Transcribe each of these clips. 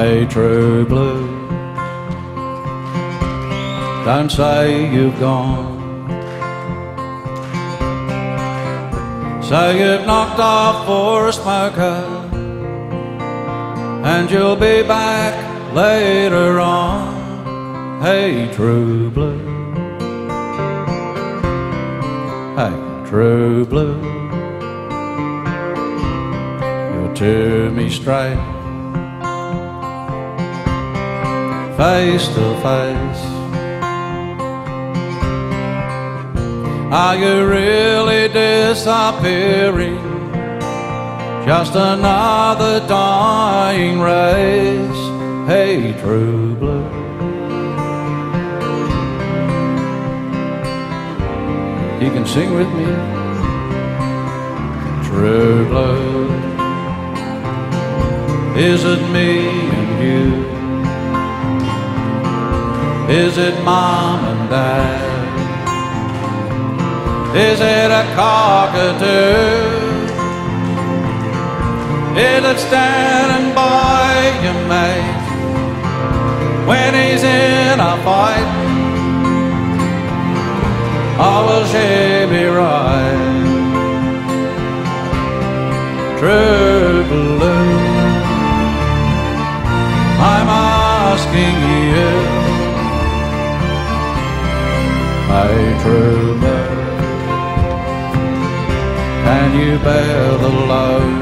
Hey, true blue, don't say you've gone. Say you've knocked off for a smoker, and you'll be back later on. Hey, true blue, hey, true blue, you're to me straight, face to face. Are you really disappearing? Just another dying race. Hey, true blue, you can sing with me. True blue, is it me and you? Is it mom and dad? Is it a cockatoo? Is it standing by your mate when he's in a fight? Or will she be right? True blue, I'm asking you. Hey, true blue, can you bear the load?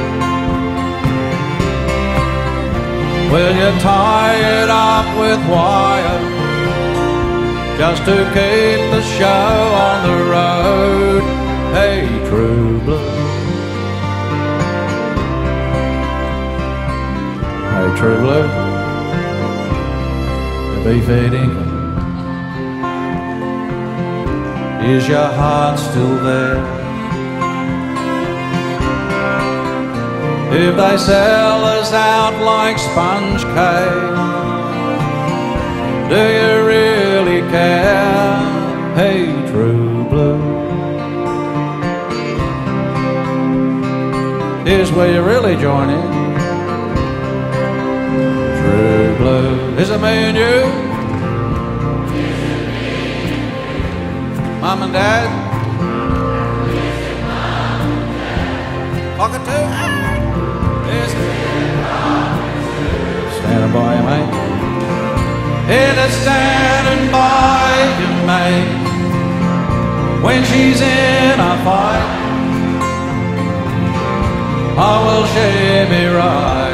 Will you tie it up with wire just to keep the show on the road? Hey, true blue, hey, true blue, the beef eating, is your heart still there? If they sell us out like sponge cake, do you really care? Hey, true blue, here's where you really join in. True blue, is it me and you? Mom and Dad? Cockatoo? Standing by you, mate. It is standing by you, mate, when she's in a fight. Or will she be right?